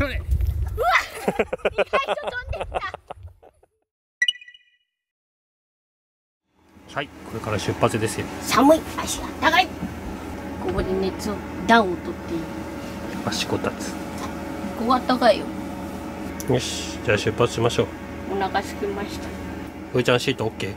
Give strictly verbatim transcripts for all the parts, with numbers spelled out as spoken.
それ。 うわ意外と飛んできた。 はい、これから出発ですよ。 寒い、足が長い。ここで熱を暖を取っている。 足こたつ。 ここは暖かいよ。 よし、じゃあ出発しましょう。 お腹空きました。 うーちゃんシートオッケー。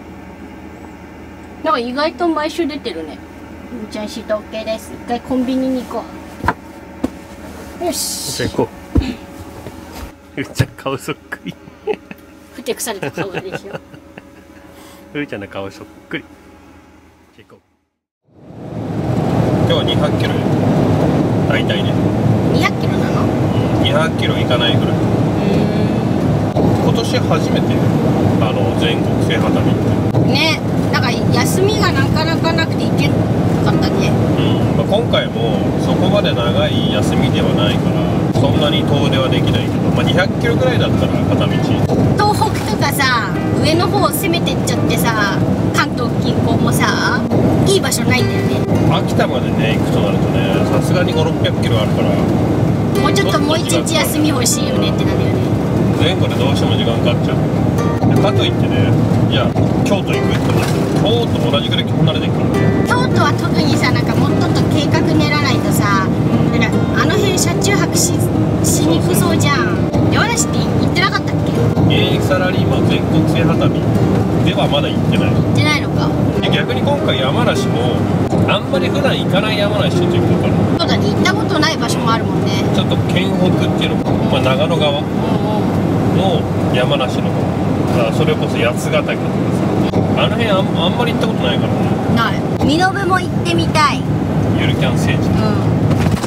なんか意外と毎週出てるね。うーちゃんシートオッケーです。一回コンビニに行こう。よし。 じゃあ行こう。うーちゃん顔そっくり。 ふてくされた顔でしょ。 うーちゃんの顔そっくり。じゃあ行こう。今日はにひゃくキロよ。大体ね。 にひゃくキロなの？ にひゃくキロいかないぐらい。今年初めてあの全国制覇旅ってね、なんか休みがなかなかなくて行けなかったね。 うん、まあ、今回もそこまで長い休みではないからそんなに遠出はできないけど、まあ、にひゃくキロぐらいだったら片道。 東北とかさ、上の方攻めてっちゃってさ、関東近郊もさ、いい場所ないんだよね。 秋田までね行くとなるとね、さすがにごろっぴゃくキロあるから、 もうちょっともう一日休み欲しいよねってなるよね。 前後でどうしても時間かかっちゃう。かといってね、じゃあ京都行くってことですよ。京都も同じぐらい離れてるからね。 京都は特にさ、なんかもっとと計画練らないとさ、だからあの辺車中泊ししにくそうじゃん。山梨って行ってなかったっけ？ 現役サラリーマン全国制覇旅ではまだ行ってない。 行ってないのか。 で逆に今回山梨もあんまり普段行かない山梨っていうことからそうだね、行ったことない場所もあるもんね。 ちょっと県北っていうのか、まあ、長野側うんうん。 の山梨の方、あそれこそ八ヶ岳とかさ、あの辺あんあんまり行ったことないからね。 ない。身延も行ってみたい。 ゆるキャン聖地。 うん。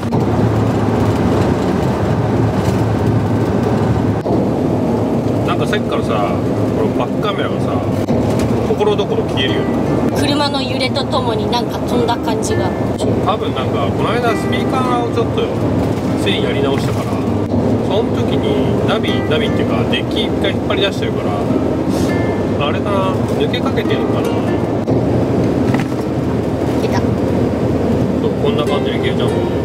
なんかさっきからさ、このバックカメラがさ、ところどころ消えるよね。 車の揺れとともになんか飛んだ感じが。 多分なんかこの間スピーカーをちょっと線やり直したから、その時にナビナビっていうかデッキ一回引っ張り出してるから、あれかな、抜けかけてるのかな。 出た。 そう、こんな感じで消えちゃうんだよね。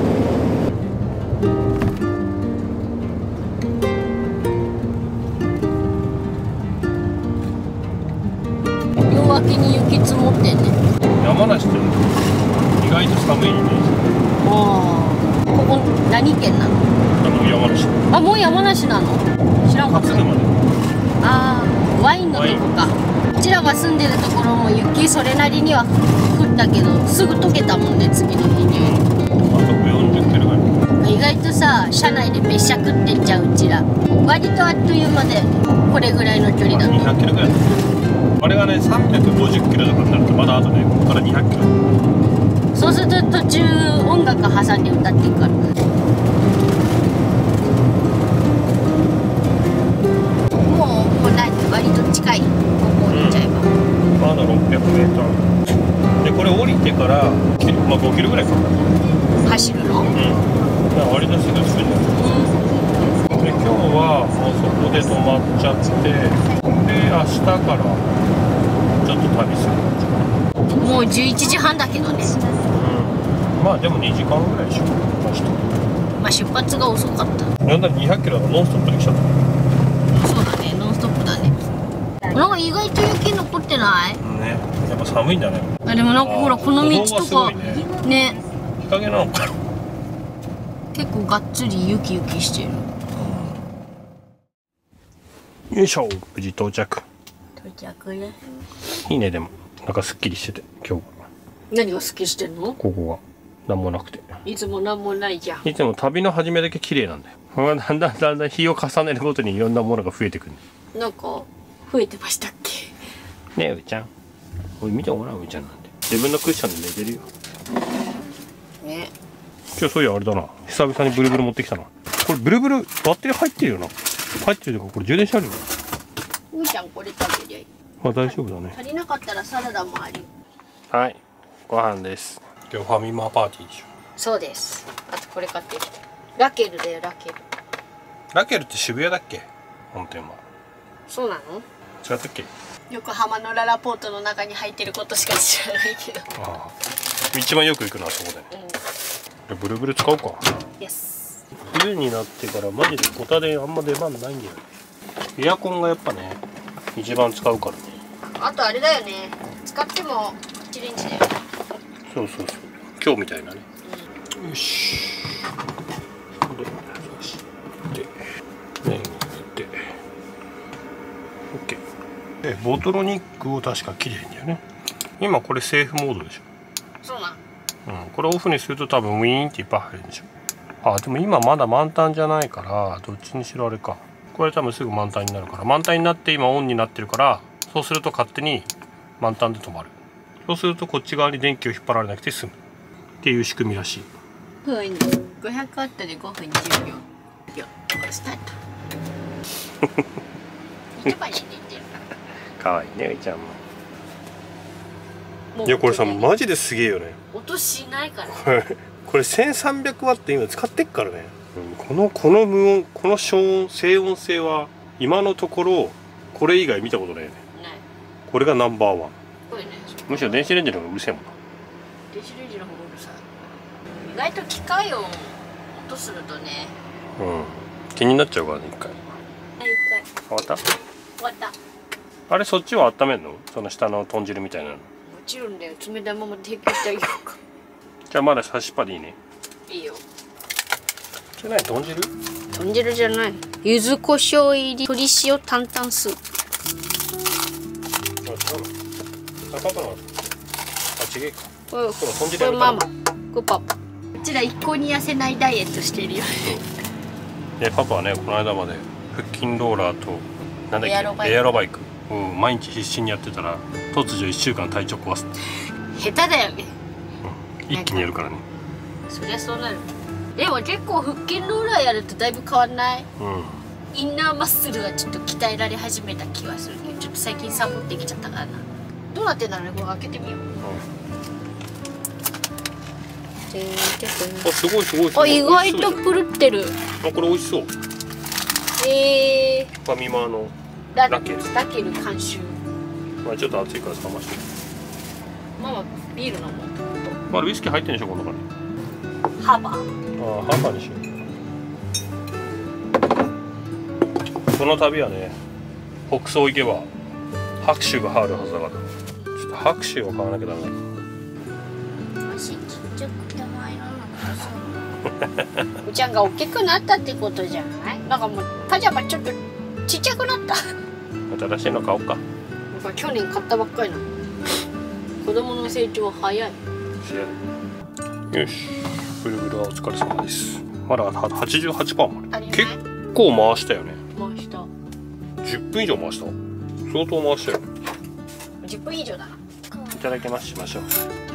両脇に雪積もってんね。 山梨って意外と寒いイメージ。 ああ。ここ何県なの？ あの山梨。 あ、もう山梨なの？知らんかった。 勝沼で。 ああ、ワインのとこか。うちらが住んでるところも雪それなりには降ったけど、すぐ溶けたもんね、次の日に。 あとよんじゅっキロぐらい。 意外とさ、車内で別車食ってんじゃん、うちら。割とあっという間で、これぐらいの距離だと。 にひゃくキロぐらいだった。あれがね、さんびゃくごじゅっキロとかになるとまだあとね、ここからにひゃくキロ。 そうすると途中音楽挟んで歌っていくから。もう、もう何割と近い。ここ行っちゃえば。 まだろっぴゃくメートル。で、これ降りてから、まあごキロぐらいかかる。 走るの？ うん。だから割とすぐ着くじゃん。で、今日はもうそこで止まっちゃって、で、明日からちょっと旅する感じかな。 もうじゅういちじはんだけどね。 うん。まあでもにじかんぐらいでしょ、明日。 まあ出発が遅かった。 なんだにひゃくキロがノンストップで来ちゃった。 そうだね、ノンストップだね。なんか意外と雪残ってない？ ね、やっぱ寒いんだね。 あ、でもなんかほらこの道とかね、 ね、 日陰なのかな。 結構がっつり雪雪してる。 よいしょ、無事到着。 到着ね。 いいね、でもなんかすっきりしてて今日。 何が好きしてんの？ ここが何もなくて。 いつも何もないじゃん。 いつも旅の始めだけ綺麗なんだよ。だんだんだんだん日を重ねるごとにいろんなものが増えてくる。 なんか増えてましたっけ？ ねえ、うーちゃん。おい、見てごらん、うーちゃんなんて。自分のクッションで寝てるよ。 ね。 今日そういやあれだな。久々にブルブル持ってきたな。これブルブルバッテリー入ってるよな。入ってるのか、これ充電してあるよ。 うーちゃんこれ食べりゃいい。 まあ大丈夫だね。 足りなかったらサラダもあり。 はい、ご飯です。今日ファミマパーティーでしょ。 そうです。あとこれ買ってきて。ラケルだよ、ラケル。 ラケルって渋谷だっけ？本店は。 そうなの？ 違ったっけ？ 横浜のララポートの中に入ってることしか知らないけど。 ああ、一番よく行くのはそこで。 うん。 ブルブル使おうか。 イエス。 ブル冬になってからマジで小タであんま出番ないんだよね。エアコンがやっぱね一番使うからね。 あとあれだよね、使っても一レンジだよ。 そうそうそう、今日みたいなね、うん、よしでよしで麺を入れて OK でボトルニックを確か切れへんだよね。今これセーフモードでしょ。 そうなん、 うん、これオフにすると多分ウィーンっていっぱい入るんでしょ。あ、でも今まだ満タンじゃないからどっちにしろあれか。これ多分すぐ満タンになるから、満タンになって今オンになってるから、そうすると勝手に満タンで止まる。そうするとこっち側に電気を引っ張られなくて済むっていう仕組みらしい。 ごひゃくワットでごふんにじゅうびょう。よスタート。一晩で寝てるかわいいね、ういちゃんも。 もういやこれさマジですげえよね。 音しないから。 これせんさんびゃくワット今使ってっからね。うん、このこの無音、この消音静音性は今のところこれ以外見たことないよね。 ない。 これがナンバーワン。 これね、 むしろ電子レンジの方がうるせえもんな。 電子レンジの方がうるさい。意外と機械音音するとね、 うん、気になっちゃうからね、一回。 はい、一回終わった？ 終わった。 あれそっちは温めんの？その下の豚汁みたいなの。 もちろんだよ、冷たいまま提供してあげようか。 じゃあまだ差しっぱでいいね。 いいよ。 それ何、豚汁？ 豚汁じゃない。柚子胡椒入り鶏塩担々スープ。 あ、違うの？あ、パパの。あ、違えか。 これ、 そう、豚汁こやめたの。 れママ、これパパ。うちら一向に痩せないダイエットしてるよ。 で、パパはね、この間まで腹筋ローラーとなんだっけ、 エアロバイクエアロバイクを毎日必死にやってたら突如いっしゅうかん体調壊す。 下手だよね。 うん、一気にやるからね。 そりゃそうなる。でも結構腹筋ローラーやるとだいぶ変わんない？ うん。 インナーマッスルがちょっと鍛えられ始めた気がするけど、ちょっと最近サボってきちゃったからな。どうなってんだろうね、これ開けてみよう。 あ、すごいすごいすごあ、 い。 意外とプルってる。 あ、これ美味しそう。 えー、 ファミマのララケラケル監修。 まあちょっと熱いから冷まして。 ママビール飲もう。 まだウイスキー入ってんでしょこの中に。 ハーバー。 ああ、ハンバーにしよう。この旅はね、北総行けば拍手が入るはずだから、ちょっと拍手を買わなきゃダメだ。 足ちっちゃくてマイナーなのさ。うちゃんが大きくなったってことじゃない？なんかもうパジャマちょっとちっちゃくなった。 新しいの買おうか。 なんか去年買ったばっかりなの。子供の成長は早い。 よし、ぐるぐるはお疲れ様です。まだ はちじゅうはちパーセント まで。結構回したよね。 回した。 じゅっぷん以上回した。相当回したよ。 じゅっぷん以上だな。 いただきますしましょう。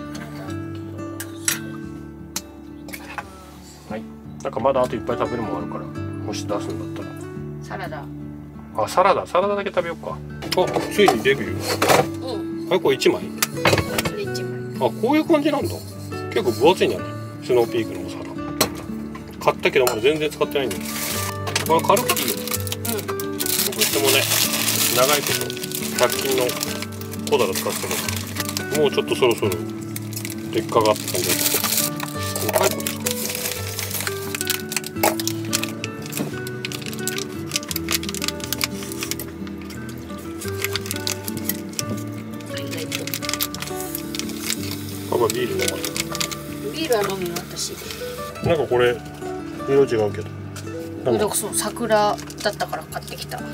はい。なんかまだあといっぱい食べるもんあるから、もし出すんだったら。 サラダ。 あ、サラダ、サラダだけ食べようか。あ、ついにデビュー。うん。あれこれいちまい？ これいちまい。 あ、こういう感じなんだ。結構分厚いんじゃない？スノーピークのお皿。買ったけどまだ全然使ってないんだよ。これ軽くていいよね。うん。僕いつもね、長いことひゃく均の小皿使ってるから、もうちょっとそろそろ劣化があった感じだけど、細かいこと使ってる。パパビール飲まない。 ビールは飲むよ私。 なんかこれ色違うけど。 なんだそう、桜だったから買ってきた。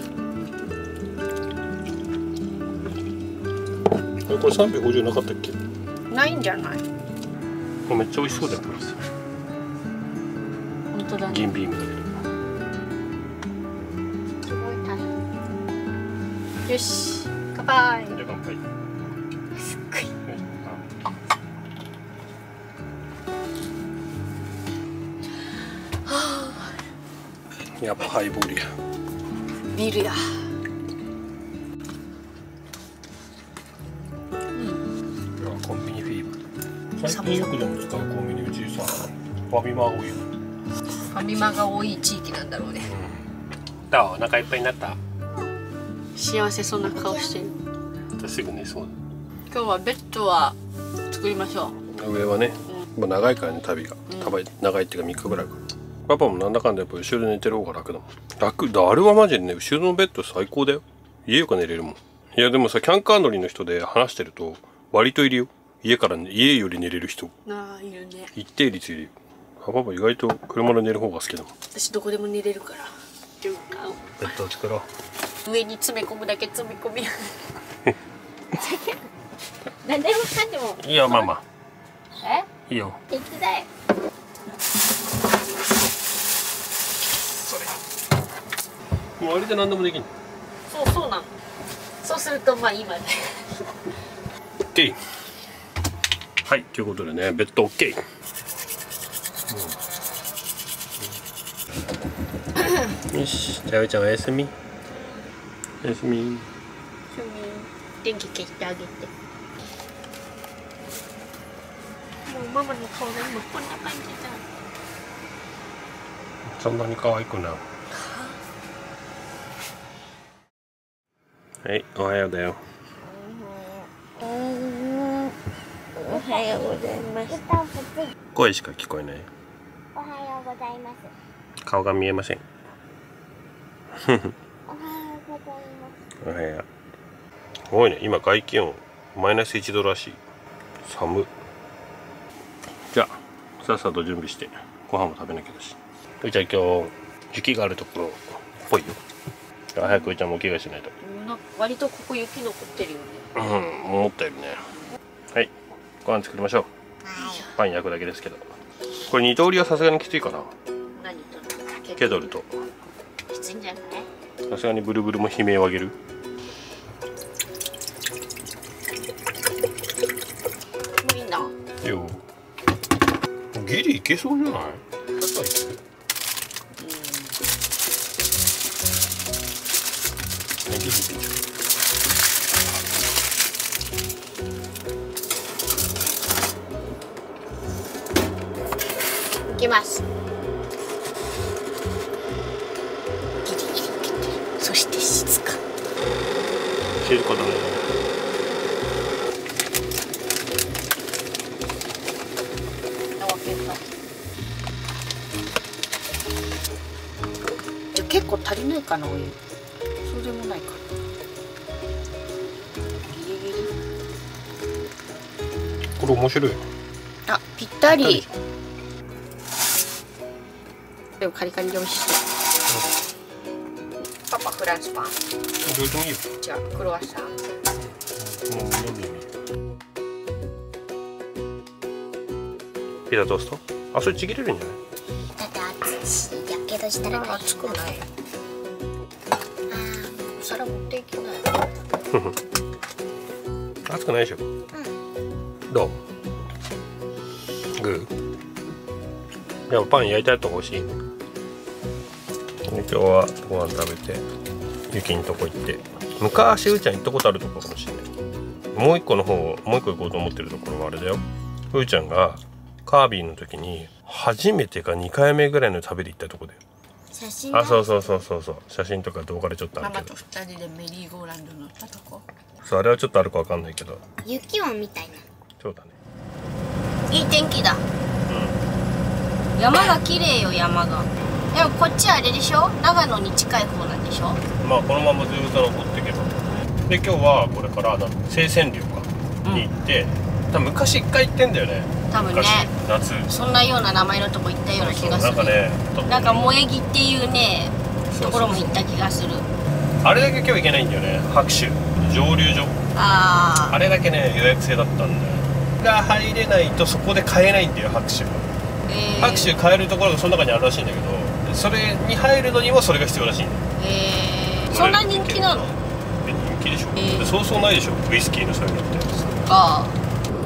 これさんびゃくごじゅうなかったっけ？ ないんじゃない？ めっちゃ美味しそうだよこれ。 本当だね。 銀ビームだけど。 すごい大変。よし、乾杯。 じゃあ乾杯。 すっごい。 やっぱハイボールや。 ビールや。 コンビニフィーバー。最近よくでも使うコンビニうちさ、ファミマが多いよ。 ファミマが多い地域なんだろうね。 うん、だ、お腹いっぱいになった。 幸せそうな顔してる。 すぐ寝そうだ。 今日はベッドは作りましょう。 上はね、うん、もう長いからね旅が、うん、長いっていうかみっかぐらいかパパもなんだかんだやっぱ後ろで寝てる方が楽だもん。楽だ、あれはマジでね、後ろのベッド最高だよ。家よく寝れるもん。いやでもさ、キャンカー乗りの人で話してると割といるよ。家から、ね、家より寝れる人。 ああ、いるね。 一定率いるよ。パパ意外と車で寝る方が好きだもん。 私どこでも寝れるから。 ベッドを作ろう。上に詰め込むだけ詰め込み。何でもかんでも。 いいよママ。 え？ いいよ。 手伝え。 それ。もうあれで何でもできんの。 そうそうなの。そうするとまあ今ね。 オッケー。はいということでね、ベッドオッケー。よし、じゃあうーちゃんおやすみ。おやすみ。 電気消してあげて。もうママの顔が今こんな感じだ。 そんなに可愛くない。はい、おはようだよ。 おはようございます。 声しか聞こえない。 おはようございます。 顔が見えません。 おはようございます。 おはよう。すごいね、今外気温マイナスいちどらしい。寒。じゃあさっさと準備してご飯も食べなきゃだし。うーちゃん今日雪があるところっぽいよ。早くうーちゃんもお着替えしないと。 割とここ雪残ってるよね。 うん、思ったよりね。はい、ご飯作りましょう。パン焼くだけですけど。これ二刀流はさすがにきついかな。 何と？ ケトルと。 きついんじゃない？ さすがにブルブルも悲鳴を上げる。 無理な。 よ。ギリいけそうじゃない？ いきます。ギリギリいけてる。そして静か。 静かだね。 じゃ結構足りないかなお湯。そうでもないか。ギリギリ。 これ面白い。 あ、ぴったり。でもカリカリで美味しそう。パパフランスパン。 どうでもいいよ。 じゃあクロワッサン。 もう飲んでみ。ピザトースト？あ、それちぎれるんじゃない？ だって熱いし、やけどしたら大熱くない。ああ、お皿持っていけない。 熱くないでしょ。うん。どう？グー？でもパン焼いたやつ欲しい。今日はご飯食べて雪んとこ行って、昔うーちゃん行ったことあるところかもしれない。もう一個の方もう一個行こうと思ってるところはあれだよ。うーちゃんがカービィの時に初めてかにかいめぐらいの食べに行ったとこだよ。 写真。 あ、そうそうそうそうそう。写真とか動画でちょっとあるけど。 ママと二人でメリーゴーランド乗ったとこ。 そう、あれはちょっとあるかわかんないけど。 雪をみたいな。 そうだね。 いい天気だ。 うん。 山が綺麗よ、山が。でもこっちあれでしょ、長野に近い方なんでしょ。 まあこのままずっと残っていけば。で今日はこれから清泉寮かに行って、うん、多分昔一回行ってんだよね。 多分ね。 夏。 そんなような名前のとこ行ったような気がする。 そうそう、なんかね。 なんか萌木っていうねところも行った気がする。 あれだけ今日行けないんだよね。白州蒸留所。 ああ。 あれだけね予約制だったんだよ。が入れないとそこで買えないんだよ白州は。えー、白州買えるところがその中にあるらしいんだけど。それに入るのにはそれが必要らしいんだよ。 へえ。そんな人気なの？ 人気でしょ。 えー、 そうそうないでしょ。ウイスキーのそういうのって。 ああ。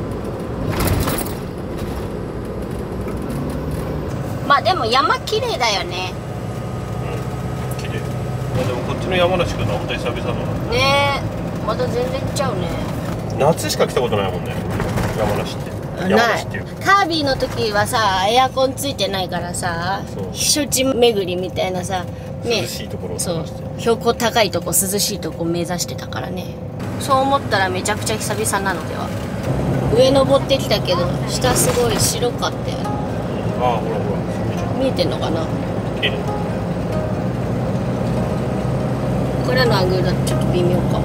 まあでも山綺麗だよね。 うん、綺麗。まあでもこっちの山梨くんのは本当に久々だな。 ねえ、また全然ちゃうね。 夏しか来たことないもんね。山梨って。 ないカービィの時はさエアコンついてないからさ、避暑地巡りみたいなさ、ね、 涼しいところをそう標高高いとこ涼しいとこ目指してたからね。そう思ったらめちゃくちゃ久々なのでは。上登ってきたけど下すごい白かったよ。 ああほらほら見えてんのかな。 綺麗。 これのアングルだとちょっと微妙かも。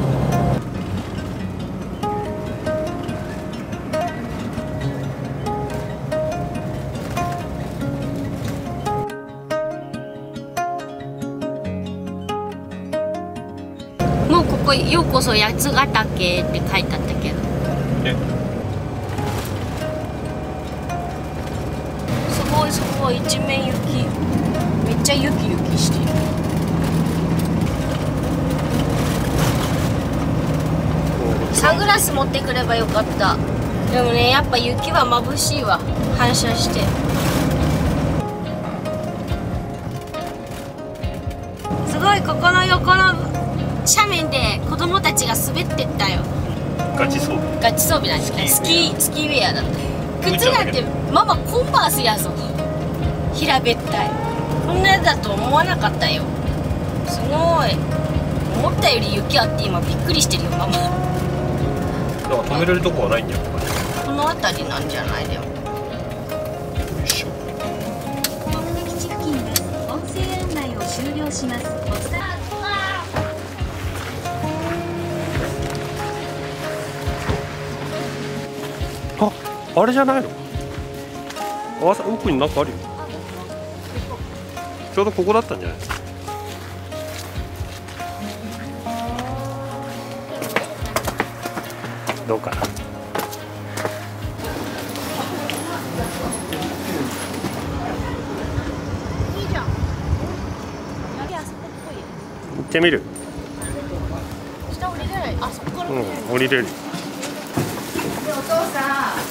もうここようこそ八ヶ岳って書いてあったけど。 え、 すごいすごい、一面雪。めっちゃ雪雪してる。サングラス持ってくればよかった。でもね、やっぱ雪は眩しいわ、反射して。すごい、ここの横の斜面で子供たちが滑ってったよ。 ガチ装備。 ガチ装備なんですね。スキースキーウェアだった。靴なんてママコンバースやぞ。平べったい。こんなやつだと思わなかったよ。すごい。思ったより雪あって今びっくりしてるよママ。 なんか止めれるとこはないんだよ。 この辺りなんじゃないでも。 よいしょ。 目的地付近です。音声案内を終了します。お伝えあ、あれじゃないの？あ、奥になんかあるよ。ちょうどここだったんじゃないですか。どうかな。 いいじゃん。 行ってみる。 下降りれない。あそこから降りれる。 うん、降りれる。 お父さん。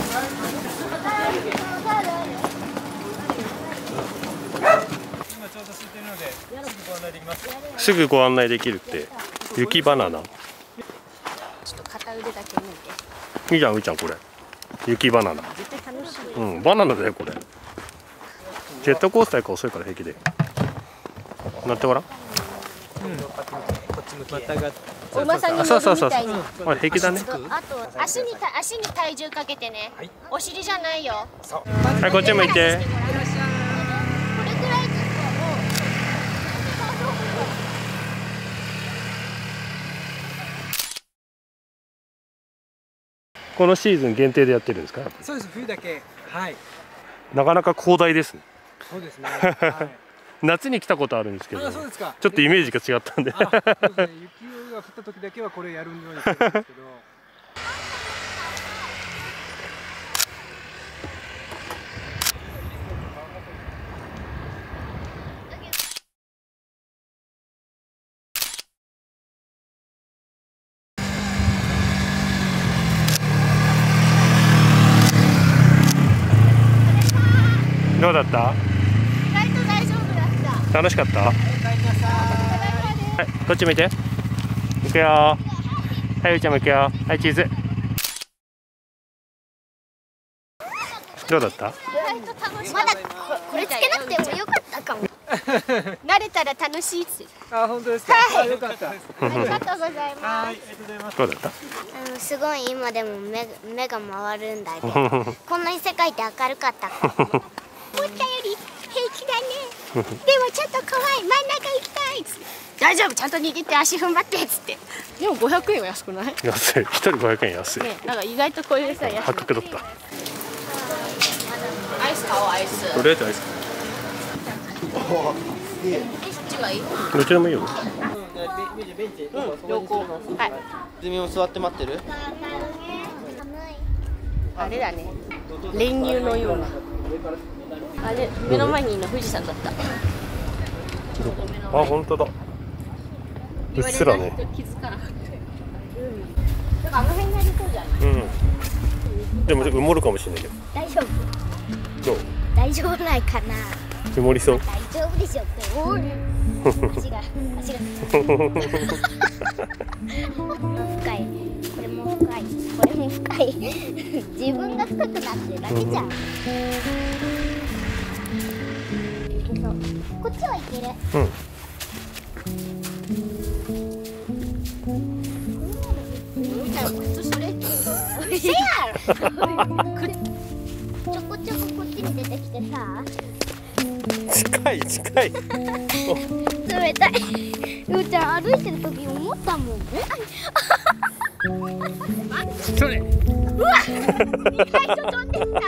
すぐご案内できるって。雪バナナ。 ちょっと片腕だけ抜いて。 いいじゃん、うーちゃん、これ。雪バナナ。 絶対楽しい。 うん、バナナだよ、これ。ジェットコースターか遅いから平気で。乗ってごらん。 お馬さんにあ、そうそうそう。 乗るみたいに。 あ、平気だね。 あと足にた足に体重かけてね。お尻じゃないよ。 はい、こっち向いて。 これくらいずつここのシーズン限定でやってるんですか。 そうです、冬だけ。はい。 なかなか広大ですね。 そうですね。はい、 夏に来たことあるんですけど、 あ、そうですか。 ちょっとイメージが違ったんで。 あ、そうですね、雪が降った時だけはこれやるようにしてるんですけど。 どうだった？ 意外と大丈夫だった。 楽しかった？はい、こっち見て。行くよ。はい、うーちゃんも行くよ。はい、チーズ。どうだった？ まだこれつけなくてもよかったかも。慣れたら楽しいっす。 あ、本当ですか。 はい、 あ、よかった。 ありがとうございはい、 ます。 ありがとうございます。 どうだった？ あのすごい今でも目目が回るんだけどこんなに世界って明るかったか思ったより平気だねでもちょっと怖い、真ん中行きたいっつって大丈夫、ちゃんと握って足踏ん張ってっつって。でもごひゃくえんは安くない？ 安い。一人ごひゃくえん安い。 ね、なんか意外とこれでさ安い。 破格だった。 アイス買おう、アイス。 とりあえずアイス。 え、そっちがいい？ どっちでもいいよ。 両方。はい。 ズミも座って待ってる？ あれだね。練乳のような。あれ、目の前にいるの富士山だった。 あ、本当だ。うっすらね。 気づかなかった。うん。あの辺になりそうじゃない？ うん。でも埋もるかもしれないけど。 大丈夫どう？ 大丈夫ないかな。 埋もりそう。 大丈夫でしょっておる足が足が深い、これも深い、これも深い自分が深くなってるだけじゃん、そうこっちはいける。 うん。 靴それせやろちょこちょここっちに出てきてさ近い近い。 冷たいうーちゃん歩いてる時思ったもん。 それ。 うわ意外と飛んできた。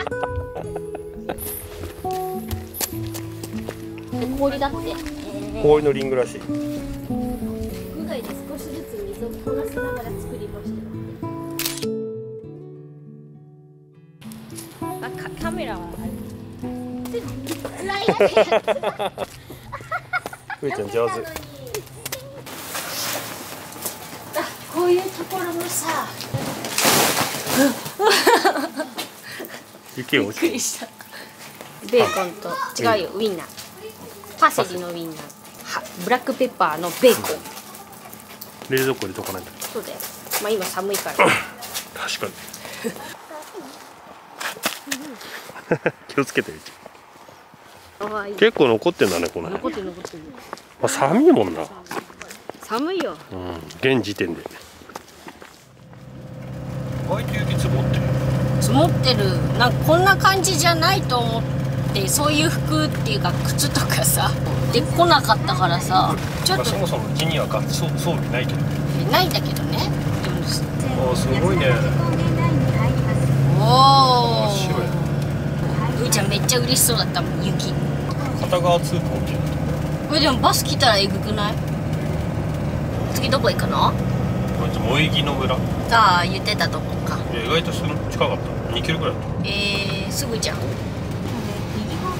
氷だって。 氷のリングらしい。 屋外で少しずつ水を凍らせながら作りました。あ、カカメラはある。暗いだけ。 ふーちゃん上手。 こういうところもさ、 雪落ちてる。 ベーコンと違うよ、ウインナー、パセリのウインナー、はブラックペッパーのベーコン。 冷蔵庫入れとかないと。 そうだよ。まあ今寒いから。 確かに。気をつけて。結構残ってんだねこの辺。 残ってる残ってる。 あ、寒いもんな。 寒いよ。 うん、現時点で。意外と雪積もってる。 積もってる。なんかこんな感じじゃないと思って、そういう服っていうか靴とかさで来なかったからさ、ちょっと、 まあ、そもそもうちにはガチ装装備ないけどね。 ないんだけどね。でもあ、すごいね。 おお。 白い。 うーちゃんめっちゃ嬉しそうだったもん、雪。 片側通行っていうの。 これでもバス来たらえぐくない？次どこ行くの？ こいつ萌木の村。 ああ、言ってたとこか。 いや、意外とその近かった。にキロぐらいだった。 えー、すぐじゃん。 右方向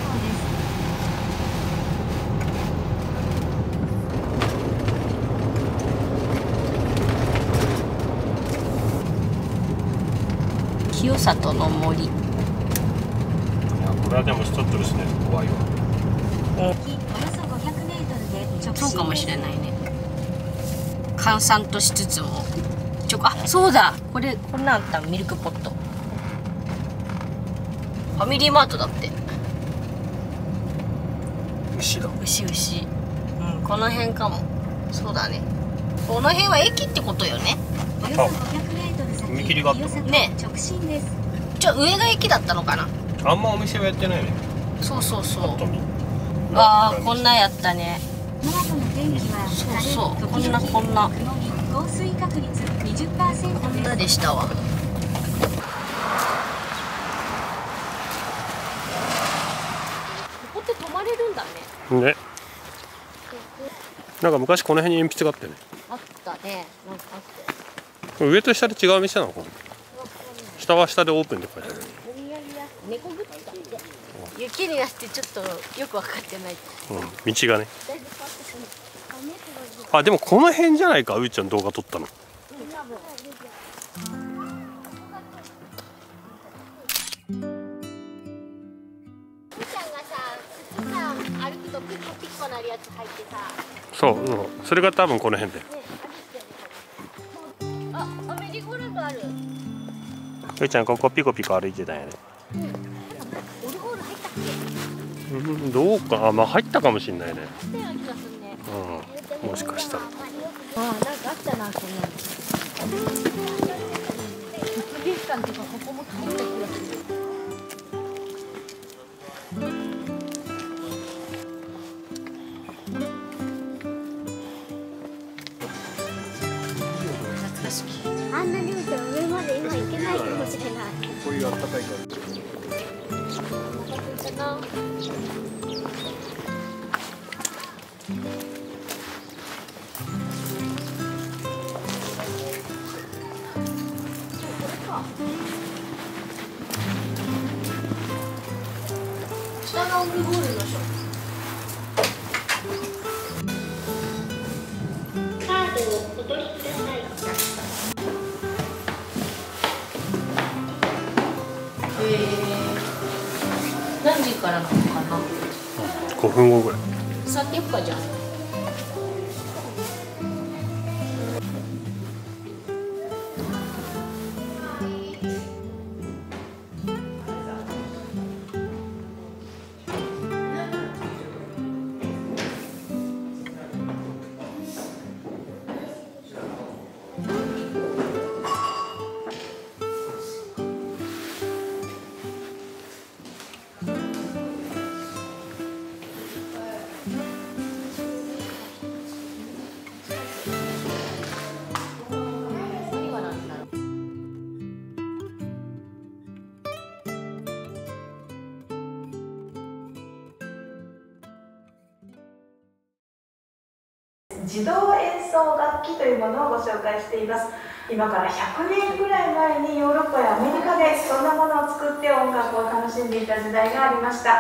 です。 清里の森。 いや、これはでもストットルしないと怖いわ。 およそごひゃくメートルで直進。 そうかもしれないね。閑散としつつもちょ、あ、そうだ、これこんなんあった。ミルクポット、ファミリーマートだって。 牛だ。 牛牛、うん、この辺かも。そうだね、この辺は駅ってことよね。 およそごひゃくメートル先、 踏切があった清里ね直進です。 ちょ、上が駅だったのかな。 あんまお店はやってないね。 そうそうそう。 ぱっと見。 ああ、こんなんやったね。 ノートの天気はそう晴れそう、 時こんなこんな曇り、降水確率 にじゅっパーセントこんなです。 でしたわ。ここって泊まれるんだね。 ね。なんか昔この辺に鉛筆があってね。 あったね、なんかあって。 上と下で違う店なのかな。下は下でオープンって書いてある。 お土産屋、猫グッズだって。雪になってちょっとよく分かってない。 うん、道がね。あ、でもこの辺じゃないか、うーちゃん動画撮ったの。 歩くとピッコピッコなるやつ入ってさ。 そう、うん、それが多分この辺で。 あ、アメリゴランドある。 うーちゃんここピコピコ歩いてたよね。 オルゴール入ったっうん、どうか、あ、まあ入ったかもしれないね。 け？ったような気がするね。 うん、もしかしたら。 ああ、なんかあったな、こんなの。物美館とかここも入った気がする。懐かしき。 あんなに見て上まで今行けないかもしれない。 こういうあったかいからかな。 下がオルゴールのショッカードをお取りください。 プ。えー、何時からなのかな。 ごふんごぐらい。 座ってよっか、じゃあ。 自動演奏楽器というものをご紹介しています。今からひゃくねんぐらい前にヨーロッパやアメリカでそんなものを作って音楽を楽しんでいた時代がありました。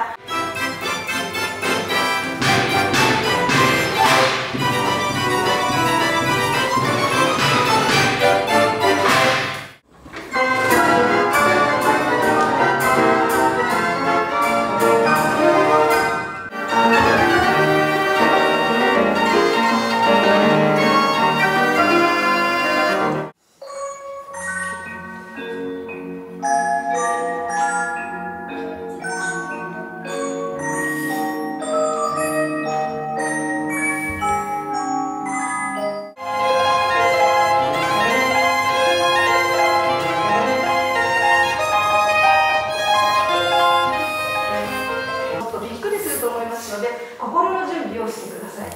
心の準備をしてください。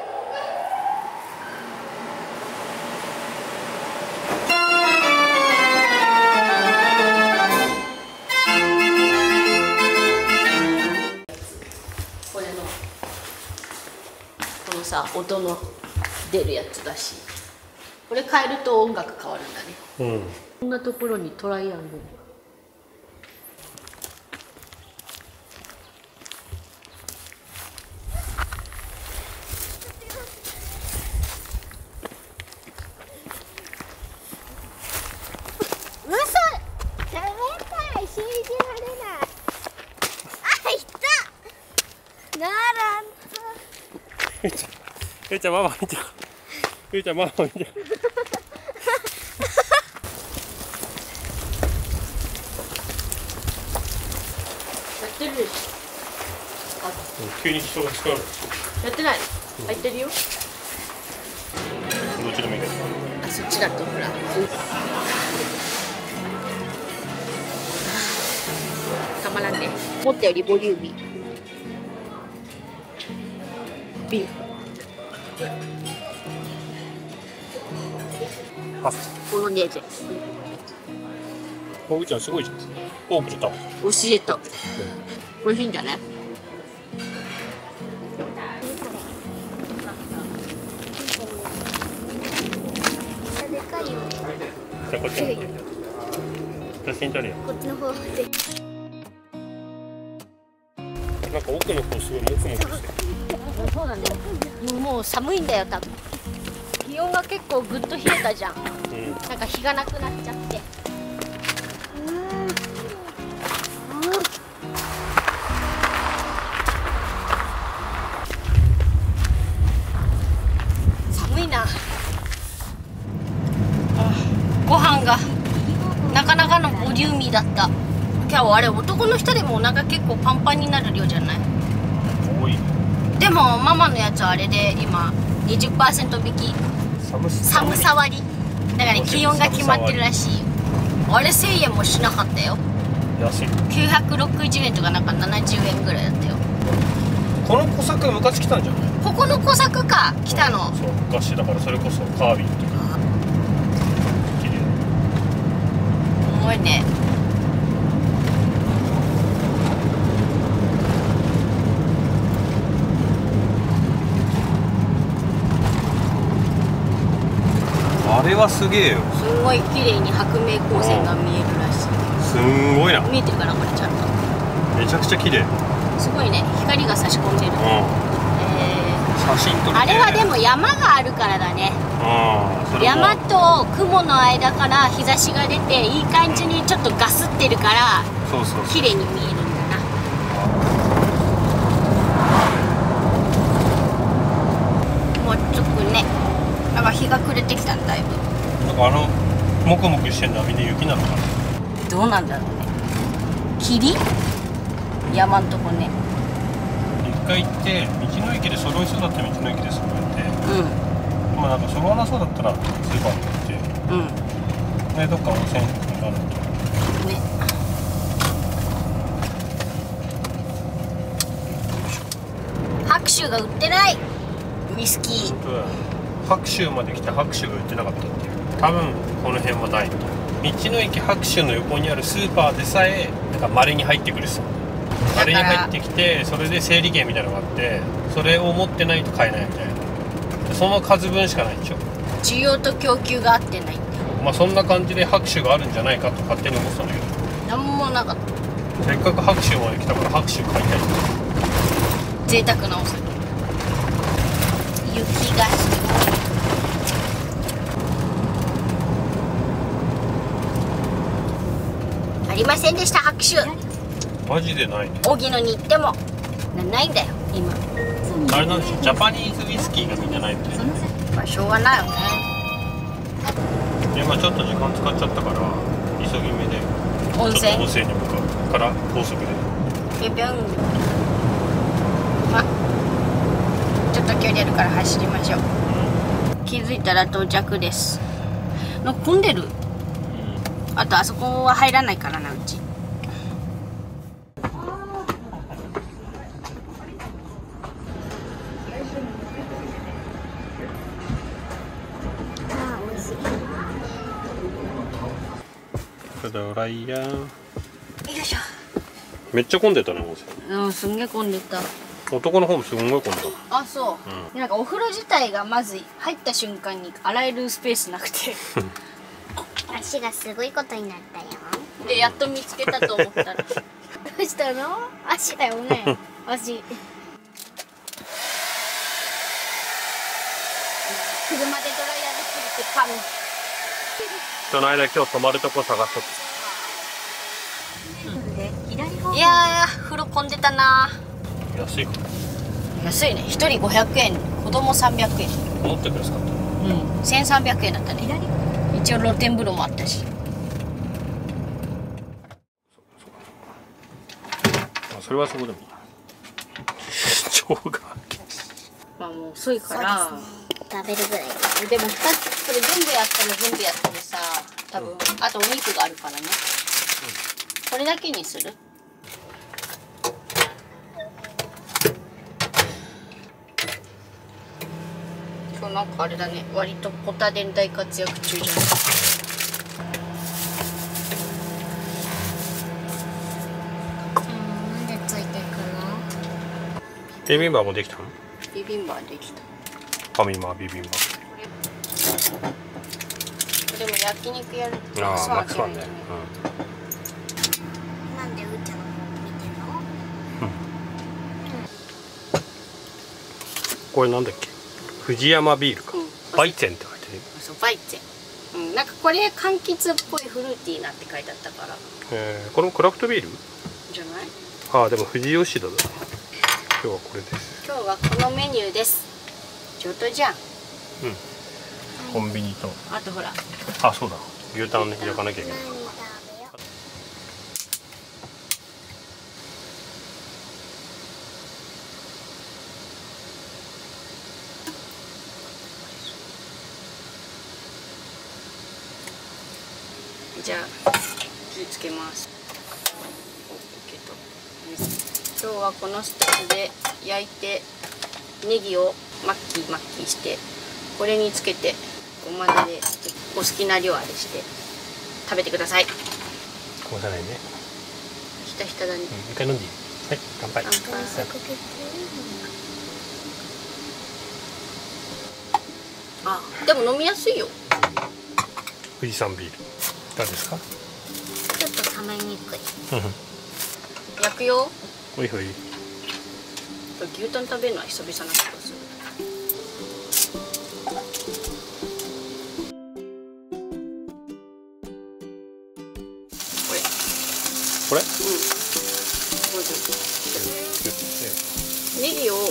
これのこのさ音の出るやつだし、これ変えると音楽変わるんだね。うん。こんなところにトライアングル。 ゆうちゃん、ゆうちゃんママ見てよ。ゆうちゃんママ見てよ。やってるでしょ。 急に人が近寄る。 やってない。入ってるよ。 どっちでもいいけど。 あ、そっちだとほら。たまらんね。思ったよりボリューミー。ビーフ。ボロネーゼ。 おうちゃんすごいじゃん。多く入れた。 教えた。美味しいんじゃない？ でかいよ。 じゃあこっちに。写真撮るよ。 こっちの方で。 なんか奥の方すごいモクモクしてる。 そうだね。もう寒いんだよ多分。気温が結構ぐっと冷えたじゃん。うん、なんか日がなくなっちゃって。寒いな。ご飯がなかなかのボリューミーだった。今日あれ男の人でもお腹結構パンパンになる量じゃない？ 多い。 でもママのやつはあれで今 にじゅっパーセント 引き。寒さ割りだから、ね、気温が決まってるらしいよ。あれせんえんもしなかったよ。 安い。 きゅうひゃくろくじゅうえんとかなんかななじゅうえんぐらいだったよ。 この小作昔来たんじゃない？ ここの小作か来たの。 そう昔だからそれこそカービィとか綺麗。 重いね。 あれはすげえよ。 すんごい綺麗に白明光線が見えるらしい。 すんごいな。 見えてるかなこれちゃんと。 めちゃくちゃ綺麗。 すごいね、光が差し込んでる。うん、えー、写真撮る、ね。 あれはでも山があるからだね。うん、山と雲の間から日差しが出ていい感じにちょっとガスってるから、そうそう綺麗に見えるんだな。もうちょっとね、なんか日が暮れてきたんだいぶ。 なんかあのモクモクしてるのはみんな雪なのかな。 どうなんだろうね。霧？山んとこね。 一回行って道の駅で揃いそうだった道の駅で揃えて、うん、まあなんか揃わなそうだったらスーパーに行って、うん、でどっか温泉になるとね。 白州が売ってない。ウイスキー。 白州まで来て白州が売ってなかったっていう。多分この辺はない。道の駅白州の横にあるスーパーでさえなんか稀に入ってくるそう。稀に入ってきて、それで整理券みたいなのがあって、それを持ってないと買えないみたいな。そその数分しかないんでしょ。 需要と供給が合ってないんだ。 まあそんな感じで拍手があるんじゃないかと勝手に思ってたんだけど、 なんもなかった。 せっかく拍手まで来たから拍手買いたい。 贅沢なお酒。雪がすごい。ありませんでした拍手。 マジでないね。 荻野に行ってもなないんだよ今。 あれなんでしょう、ジャパニーズウイスキーがみんなないみたいな。 まあしょうがないよね。 今ちょっと時間使っちゃったから急ぎ目で温泉ちょっと温泉に向かうから高速で。 ぴょんぴょん。まちょっと距離あるから走りましょう。気づいたら到着です。なんか混んでる。あとあそこは入らないからなうち。 ドライヤー。 よいしょ。 めっちゃ混んでたね温泉。 うんすんげえ混んでた。 男の方もすんごい混んでた。 あそう、なんかお風呂自体がまず入った瞬間に洗えるスペースなくて足がすごいことになったよ。 でやっと見つけたと思ったらどうしたの？足だよね。足。車でドライヤーで切れてパン。 その間今日泊まるとこ探しとく。 いやー風呂混んでたな。 安いか安いね。ひとりごひゃくえん、子供さんびゃくえん。 思ってくれすかった。 うんせんさんびゃくえんだったね。一応露天風呂もあったし。 それはそこでもいい。生姜まあもう遅いから食べるぐらい。 でもふたつこれ全部やったら全部やったらさ多分、うん、あとお肉があるからね、うん、これだけにする。今日なんかあれだね、割とポタ電大活躍中じゃない。 なんでついてくの？ ビビンバもできたの？ ビビンバできた。 ファミマビビンバ。 でも焼肉やるとああマックスワンね。 なんでうーちゃんの方見てんの？ うん。これなんだっけ？藤山ビールか。うん、バイツェンって書いてる。 そうバイツェン。うん、なんかこれ柑橘っぽいフルーティーなって書いてあったから。 えー、これもクラフトビール？ じゃない？ ああでも富士吉田だ。今日はこれです。 今日はこのメニューです。上等じゃん。うん。 コンビニと。 あとほら。 あ、そうだ。牛タンね、焼かなきゃいけない。 じゃあ火つけます。今日はこのスタイルで焼いてネギをマッキーマッキーしてこれにつけてごまだれお好きな量あれして食べてください。 こぼさないね。 ひたひただね。うん、 一回飲んでいい？はい、乾杯。 乾杯。あ、でも飲みやすいよ。 富士山ビール。どうですか？ ちょっと冷めにくい。 焼くよ。 ほいほい。 牛タン食べるのは久々な気がする。これ。 これ？うん。 ネギを。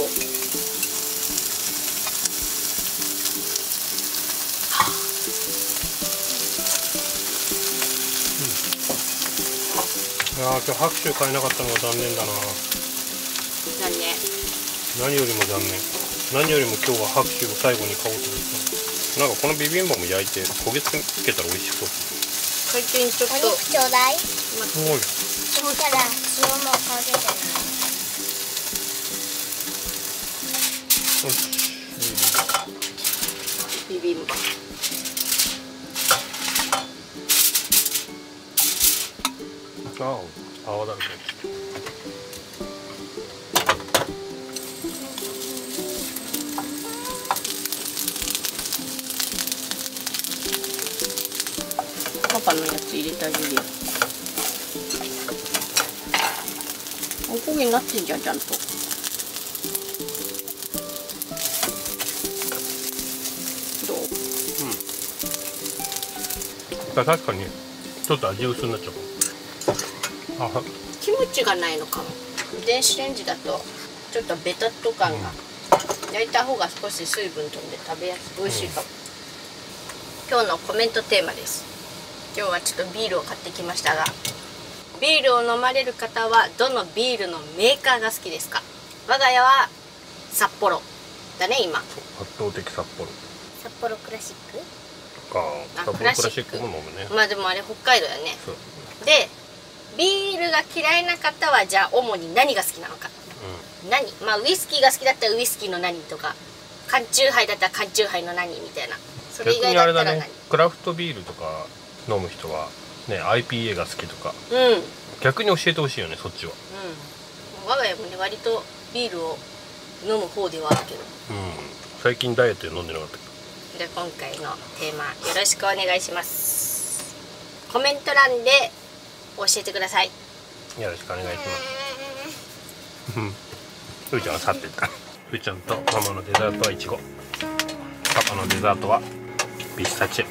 ああ、今日拍手買えなかったのが残念だな。 残念。 何よりも残念。何よりも今日は拍手を最後に買おうと思った。なんかこのビビンバも焼いて焦げつけたら美味しそう。 最近ちょっと。 お肉ちょうだい。 すごい。 そしたら塩もかけてない。 よし。 ビビンバ。 ああ、泡だらけ。 パパのやつ入れてあげるよ。おこげになってんじゃん、ちゃんと。どう？ うん。確かにちょっと味薄になっちゃう。あ、 キムチがないのかも。電子レンジだとちょっとベタっと感が、うん、焼いた方が少し水分飛んで食べやすく美味しいかも、うん、今日のコメントテーマです。今日はちょっとビールを買ってきましたが、ビールを飲まれる方はどのビールのメーカーが好きですか？我が家は札幌だね。今圧倒的札幌。 札幌クラシックか。札幌クラシックも飲むね。 まあでもあれ北海道だね。でビールが嫌いな方はじゃあ主に何が好きなのか、うん、何まあウイスキーが好きだったらウイスキーの何とか、缶チューハイだったら缶チューハイの何みたいな。それ以外だったら何？ ね、クラフトビールとか飲む人はね アイピーエー が好きとか、 うん、 逆に教えてほしいよね、そっちは。 うん、我が家もね割とビールを飲む方ではあるけど、うん、 最近ダイエットで飲んでなかったけど。 じゃあ今回のテーマよろしくお願いします。コメント欄で教えてください。 よろしくお願いします。うーちゃんは去ってった。うーちゃんとママのデザートはイチゴ、パパのデザートはピスタチオ。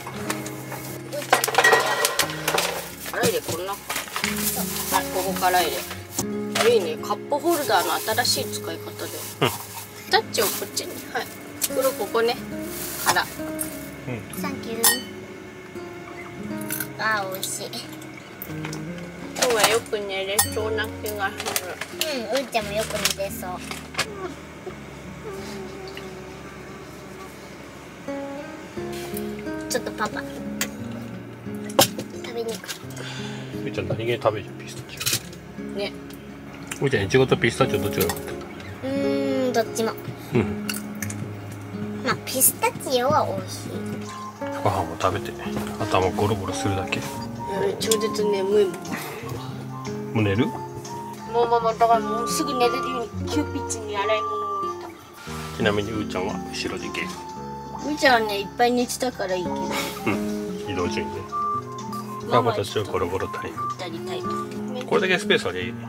洗いでこんな、あ、ここから入れいいね。カップホルダーの新しい使い方で、うん、タッチをこっちに、はい、袋ここね、から、うん、 サンキュー。あー、美味しい。 今日はよく寝れそうな気がする。 うん、うーちゃんもよく寝れそう。ちょっとパパ食べに行く。 うーちゃん何気に食べるじゃん、ピスタチオね。 うーちゃんイチゴとピスタチオどっちが良かった？ うーん、どっちも。 うん。 まあピスタチオは美味しい。 ご飯も食べて頭ゴロゴロするだけ。 やべ、超絶眠いもん。 もう寝る？ もうママだからもうすぐ寝れるように急ピッチに洗い物を入れた。 ちなみにうーちゃんは後ろでゲーム。 うーちゃんはねいっぱい寝てたからいいけど。 うん。移動中にね。パパたちはゴロゴロタイム。 二人タイム。 これだけスペースありゃいいね。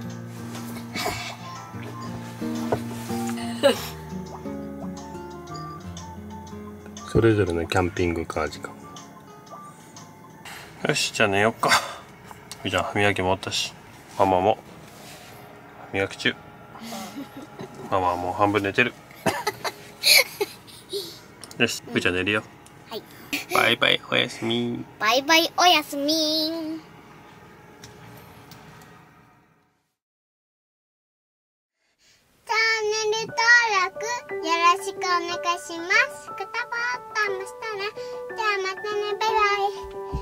それぞれのキャンピングカー時間。よし、じゃあ寝よっか。うーちゃん歯磨きも終わったし、ママも歯磨き中。ママはもう半分寝てる。よし、うーちゃん寝るよ。 はい。 バイバイ、おやすみ。 バイバイ、おやすみ。チャンネル登録よろしくお願いします。グッドボタンもしたら、じゃあまたね、バイバイ。